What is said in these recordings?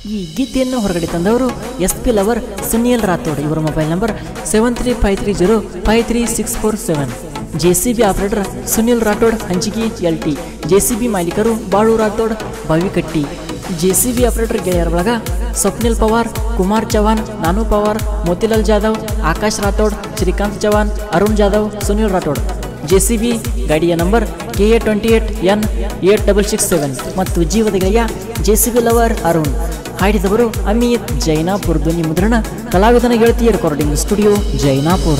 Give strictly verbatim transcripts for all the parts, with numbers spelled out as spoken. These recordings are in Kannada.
ಈ ಗೀತೆಯನ್ನು ಹೊರಗಡೆ ತಂದವರು S P lover Sunil Rathod. ಇವರ mobile number seven three five three zero five three six four seven. J C B operator Sunil Rathod Hanchigi L T. J C B ಮಾಲೀಕರು Balu Rathod Bavikatti. J C B operator ಗೆಳೆಯರ ಬಳಗ ಸ್ವಪ್ನಿಲ್ ಪವಾರ್, ಕುಮಾರ್ ಚವಾನ್, ನಾನು Pawar, Motilal Jadhav, Akash Rathod, Shrikant Chavan, Arun Jadhav, Sunil Rathod. J C B ಗಾಡಿಯ number K A twenty eight N eight double six seven. ಮತ್ತು ಜೀವದ ಗೆಳೆಯ J C B lover Arun. ಹಾಡಿದವರು ಅಮಿತ್ ಜೈನಾಪುರ್. ಧ್ವನಿ ಮುದ್ರಣ ಕಲಾವಿದನ ಗೆಳತಿ ರೆಕಾರ್ಡಿಂಗ್ ಸ್ಟುಡಿಯೋ ಜೈನಾಪುರ್.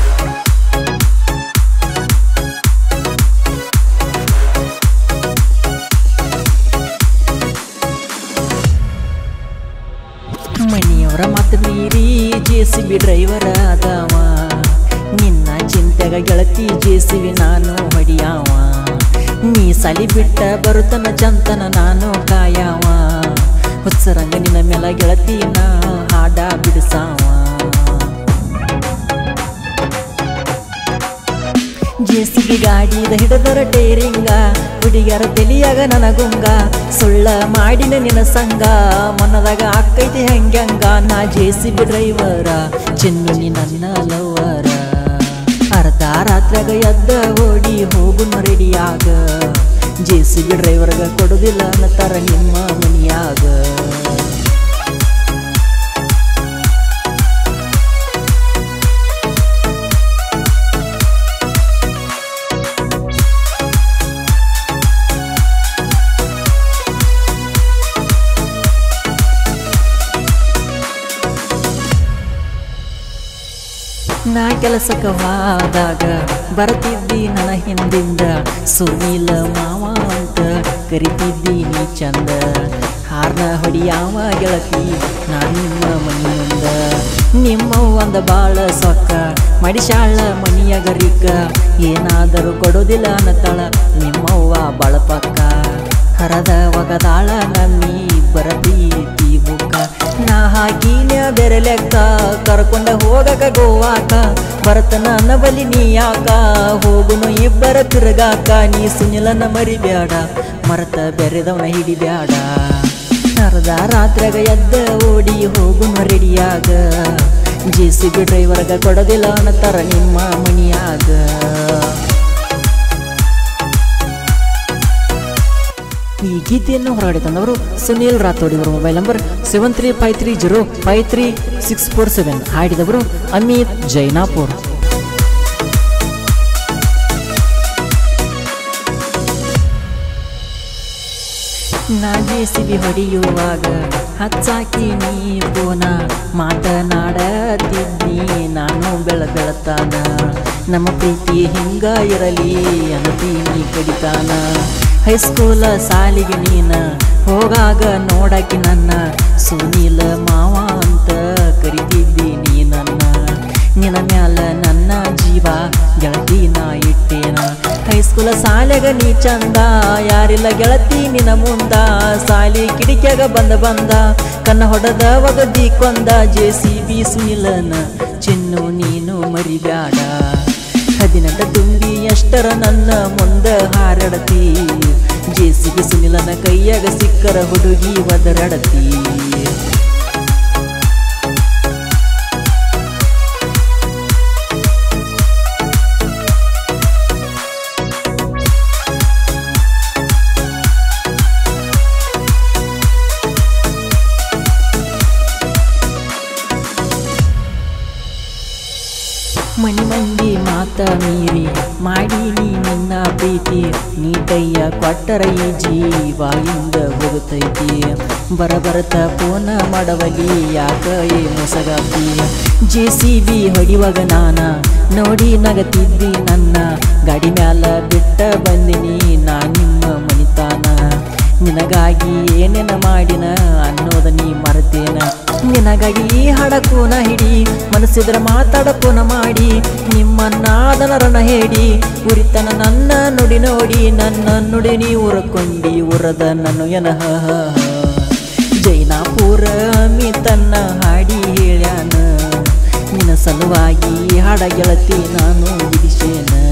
ಮನೆಯವರ ಮಾತು ಮೀರಿ ಜೆ ಸಿ ಬಿ ಡ್ರೈವರ್ ಆದವ, ನಿನ್ನ ಚಿಂತೆಗ ಗೆಳತಿ ಜೆ ಸಿ ಬಿ ನಾನು ಹೊಡಿಯಾವ. ನೀ ಸಲಿ ಬಿಟ್ಟ ಬರುತ್ತನ ಚಂತನ ನಾನು ಕಾಯವ, ಹುಚ್ಚರಂಗ ನಿನ್ನ ಮೇಲ ಗೆಳತಿನ ಹಾಡ ಬಿಡಿಸಾವ. ಜೆ ಸಿ ಬಿ ಗಾಡಿದ ಹಿಡದರ ಟೇರಿಂಗ, ಹುಡುಗಿಯರ ತೆಲಿಯಾಗ ನನಗುಂಗ, ಸುಳ್ಳ ಮಾಡಿನ ನಿನ್ನ ಸಂಗ, ಮನದಾಗ ಆಕೈತಿ ಹೆಂಗ್ಯಂಗ. ನಾ ಜೆ ಸಿ ಬಿ ಡ್ರೈವರ, ಚಿನ್ನು ನೀ ನನ್ನ ಲವರ. ಅರ್ಧ ರಾತ್ರಿಯಾಗ ಎದ್ದ ಓಡಿ ಹೋಗುನ ರೆಡಿಯಾಗ, ಜೆ ಸಿ ಬಿ ಡ್ರೈವರ್ಗ ಕೊಡುದಿಲ್ಲ ಅನ್ನತಾರ ನಿಮ್ಮ ಮನಿಯಾಗ. ನಾ ಕೆಲಸಕ್ಕ ಹೋದಾಗ ಬರ್ತಿದ್ದಿ ನನ್ನ ಹಿಂದಿಂದ, ಸುನೀಲ ಮಾವ ಅಂತ ಕರಿತಿದ್ದಿ ನೀ ಚಂದ. ಹಾರ್ನ ಹೊಡಿಯಾವ ಗೆಳತಿ ನಾ ನಿಮ್ಮ ಮನಿಯಿಂದ. ನಿಮ್ಮ ಒಂದ ಬಾಳ ಸೊಕ್ಕ ಮಡಿಶಾಳ ಮನಿಯಗರಿಕ, ಏನಾದರೂ ಕೊಡೋದಿಲ್ಲ ಅನ್ನತಾಳ ನಿಮ್ಮವ್ವ ಬಾಳ ಪಕ್ಕ. ಹರದ ಒಗದಾಳ ನಮ್ಮಿ ಬರತೀತಿ ಬುಕ್ಕ, ನಾ ಹಾಕಿನ ಬೆರೆ ಲೆಕ್ಕ ಕರ್ಕೊಂಡ ಹೋಗಕ ಗೋವಾಕ. ಬರತನ ನನ್ನ ಬಲಿ ನೀ ಯಾಕ, ಹೋಗುನು ಇಬ್ಬರ ತಿರುಗಾಕ. ನೀ ಸುನಿಲನ ಮರಿಬ್ಯಾಡ, ಮರತ ಬೆರೆದವನ ಹಿಡಿಬ್ಯಾಡ. ಅರ್ಧ ರಾತ್ರಿಯಾಗ ಎದ್ದ ಓಡಿ ಹೋಗುನು ರೆಡಿಯಾಗ, ಜೆ ಸಿ ಬಿ ಡ್ರೈವರ್ಗ ಕೊಡೋದಿಲ್ಲ ಅನ್ನತಾರ ನಿಮ್ಮ ಮನಿಯಾಗ. ಈ ಗೀತೆಯನ್ನು ಹೊರಗಡೆ ತಂದವರು ಸುನೀಲ್ ರಾಥೋಡ್. ಇವರ mobile number seven three five three zero five three six four seven. ಹಾಡಿದವರು ಅಮಿತ್ ಜೈನಾಪುರ್. ನಾ ಜೆ ಸಿ ಬಿ ಹೊಡೆಯುವಾಗ ಹಚ್ಚಾಕಿ ನೀ ಫೋನ, ಮಾತನಾಡತಿದ್ನಿ ನಾನು ಬೆಳ ಬೆಳತಾನ. ನಮ್ಮ ಪ್ರೀತಿ ಹಿಂಗ ಇರಲಿ ಅನ್ನತೀನಿ ಕಡಿತಾನ. ಹೈಸ್ಕೂಲ ಸಾಲಿಗೆ ನೀನ ಹೋಗಾಗ ನೋಡಾಕಿ ನನ್ನ, ಸುನೀಲ ಮಾವ ಅಂತ ಕರಿತಿದ್ದಿ ನೀ ನನ್ನ. ನಿನ್ನ ಮ್ಯಾಲ ನನ್ನ ಜೀವ ಗೆಳತಿ ನಾ ಇಟ್ಟೇನ. ಹೈಸ್ಕೂಲ ಸಾಲೆಗ ನೀ ಚಂದ, ಯಾರಿಲ್ಲ ಗೆಳತಿ ನಿನ್ನ ಮುಂದ. ಸಾಲಿ ಕಿಡಿಕ್ಯಾಗ ಬಂದ ಬಂದ ಕನ್ನ ಹೊಡೆದ ಒಗದಿ ಕೊಂದ, ಜೆ ಸಿ ಬಿ ಸುನಿಲನ ಚಿನ್ನು ನೀನು ಮರಿಬ್ಯಾಡ. ಹದಿನೆಂಟ ತುಂಬಿ ಎಷ್ಟರ ನನ್ನ ಮುಂದ ಹಾರಡತಿ, ಜೆ ಸಿ ಬಿ ಸುನಿಲನ ಕೈಯಾಗ ಸಿಕ್ಕರ ಹುಡುಗಿ ಒದರಡತಿ. ಮನಿ ಮಂದಿ ಮಾತ ಮೀರಿ ಮಾಡೀನಿ ನಿನ್ನ ಪ್ರೀತಿ, ನೀ ಕೈಯ ಕೊಟ್ಟರ ಈ ಜೀವಾಗಿಂದ ಹೋಗುತ್ತೈತಿ. ಬರಬರತ ಫೋನ ಮಾಡವಲಿ ಯಾಕ ಏ ಮೊಸಗಾತಿ. ಜೆ ಸಿ ಬಿ ಹೊಡಿವಾಗ ನಾನ ನೋಡಿ ನಗತಿದ್ದಿ ನನ್ನ, ಗಾಡಿ ಮ್ಯಾಲ ಬಿಟ್ಟ ಬಂದಿನಿ ನಾ ನಿಮ್ಮ ಮನಿತಾನ. ನಿನಗಾಗಿ ಏನೇನ ಮಾಡಿನ ಅನ್ನೋದ ನೀ ಮರೆತೇನ. ನಿನಗಾಗಿ ಈ ಹಾಡಕೋನ ಹಿಡಿ, ಮನಸ್ಸಿದ್ರ ಮಾತಾಡಕೋನ ಮಾಡಿ. ನಿಮ್ಮನ್ನಾದನ ರಣ ಹೇಳಿ ಉರಿತನ ನನ್ನ ನುಡಿ ನೋಡಿ, ನನ್ನ ನುಡಿ ನೀ ಉರಕೊಂಡಿ ಉರದ ನಾನು ಎನಹ. ಜೈನಾಪುರ ಅಮಿತನ್ನ ಹಾಡಿ ಹೇಳ್ಯಾನ, ನಿನ್ನ ಸಲುವಾಗಿ ಹಾಡ ಗೆಳತಿ ನಾನು ಬಿಡಿಸೇನ.